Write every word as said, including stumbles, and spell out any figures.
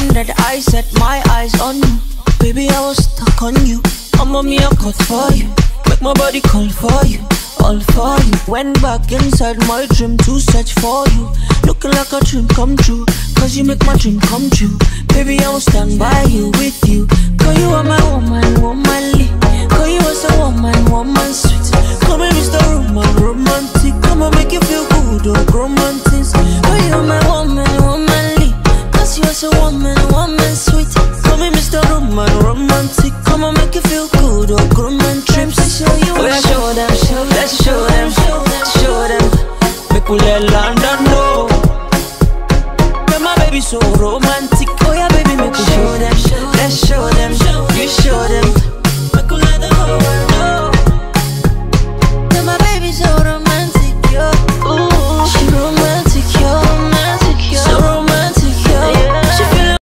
hundred, I set my eyes on you. Baby, I was stuck on you. I'm on me a cut for you. Make my body call for you, all for you. Went back inside my dream to search for you. Looking like a dream come true, cause you make my dream come true. Baby, I will stand by you, with you. Cause you are my woman, womanly. Cause you are so woman, woman sweet. Come here, Mister Roman, romantic. Come on, make you feel good, oh, romantic. Cause you are my woman, womanly. Cause you are so woman, woman sweet. Come here, Mister Roman, romantic. Come on, make you feel good, oh, romantic. Trips to show you. Oh, yeah, show them, show them, let's show them, show them. Make we let London know. But my baby so romantic.